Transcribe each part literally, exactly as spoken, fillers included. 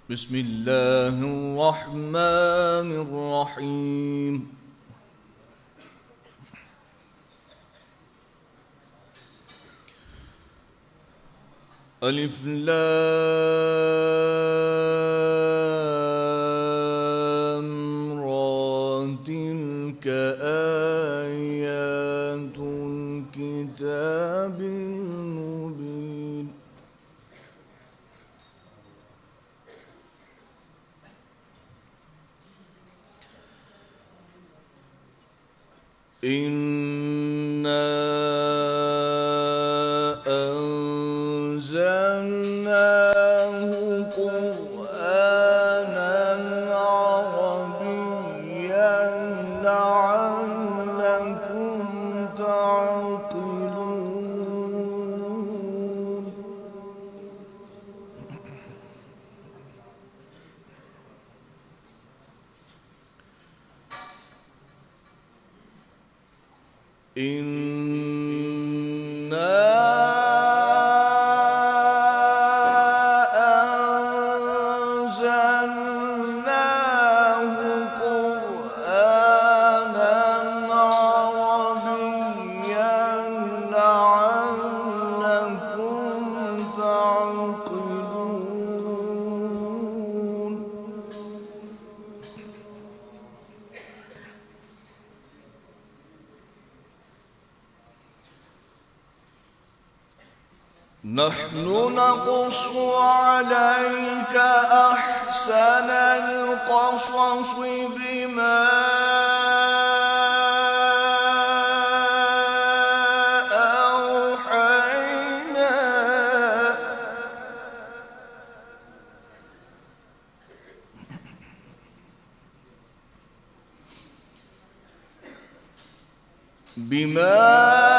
بسم الله الرحمن الرحيم. ألف لام را تلك آيات الكتاب المبين. إنا أنزلناه قرآنا عربيا لعلكم تعقلون. إنا أنزلناه قرآنا عربيا لعلكم تعقلون. نحن نقص عليك أحسن القصص بما أوحينا بما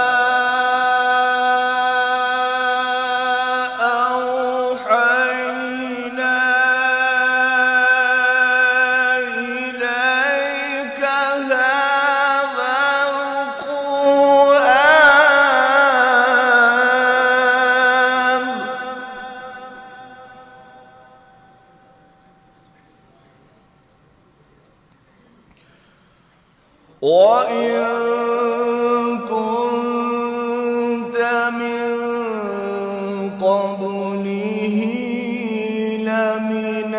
وإن كنت من قبله لمن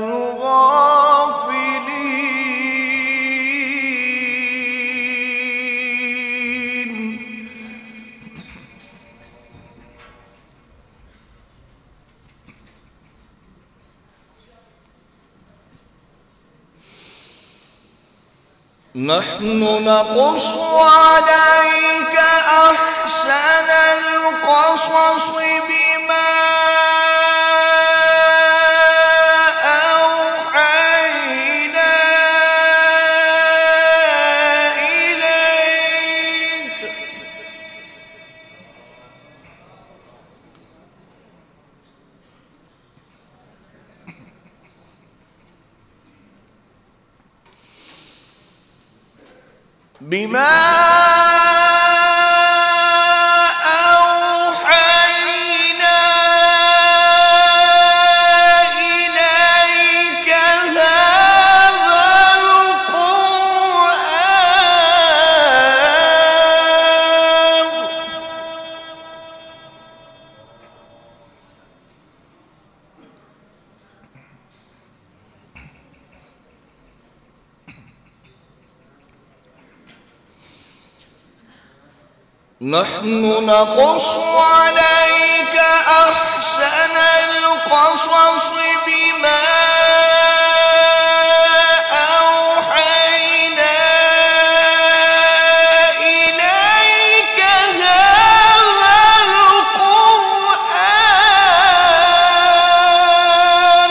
الغافلين. نحن نقص عليك أحسن القصص بما أوحينا إليك بما أوحينا إليك هذا القرآن نحن نقص عليك أحسن القصص بما أوحينا إليك هذا القرآن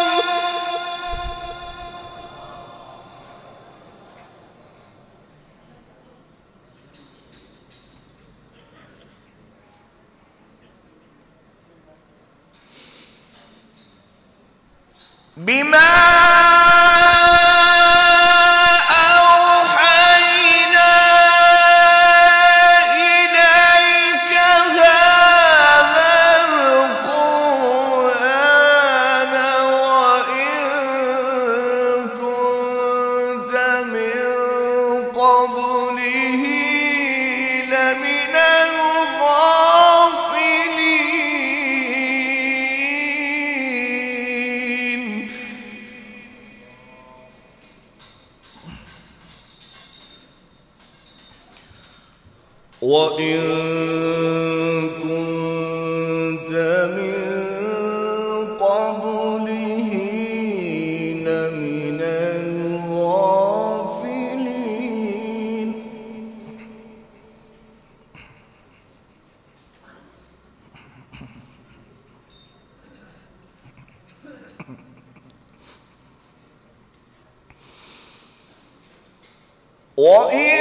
بما أوحينا إليك هذا القرآن وإن وإن كنت من قبله لمن الغافلين وإن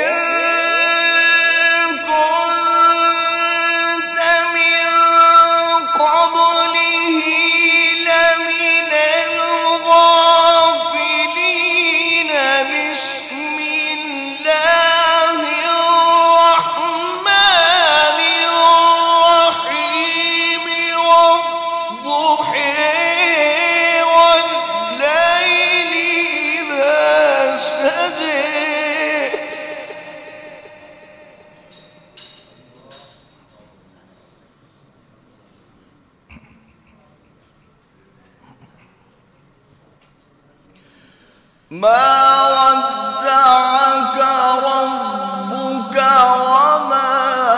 ما ودعك ربك وما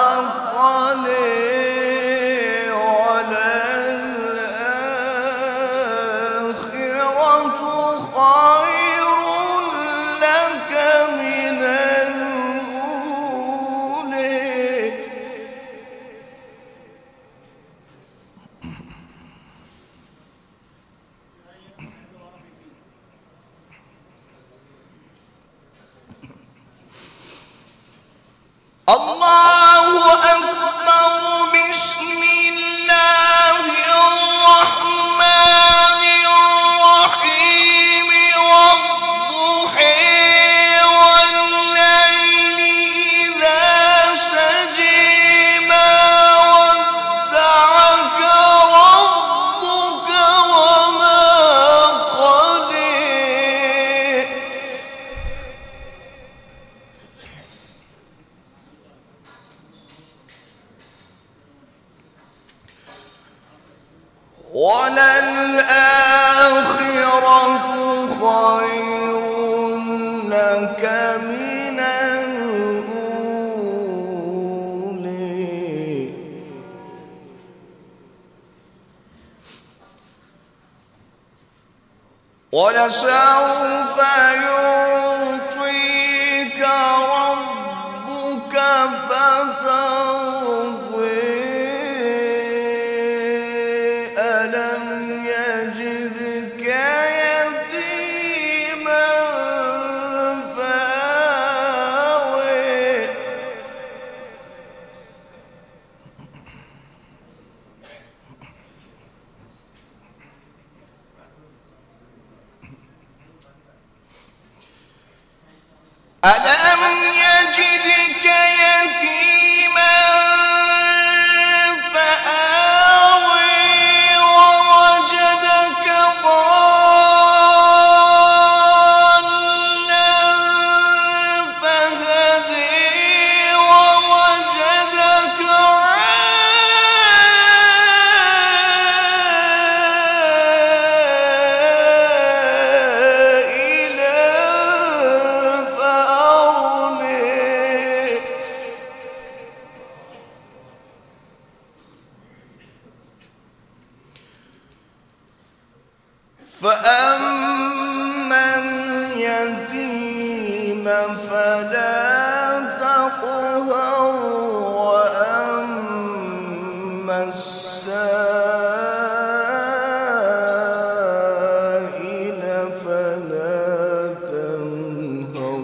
قلى وللآخرة خير لك من الأولى الله أكبر بسم الله الرحمن الرحيم والضحى والليل إذا سجى ما ودعك ربك وما قلى وللآخرة خير لك من الأولى ولسوف يعطيك ربك فترضى ألم يجدك يتيما فآوى ألم يجدك يتيما فآوى ووجدك ضالا فهدى ووجدك عائلا فأغنى فأما اليتيم فلا تقهر وأما السائل فلا تنهر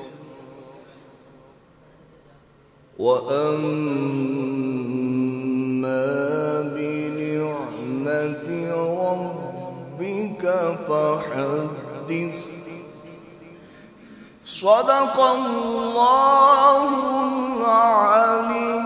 وأما بنعمة ربك فحدث صدق الله العليم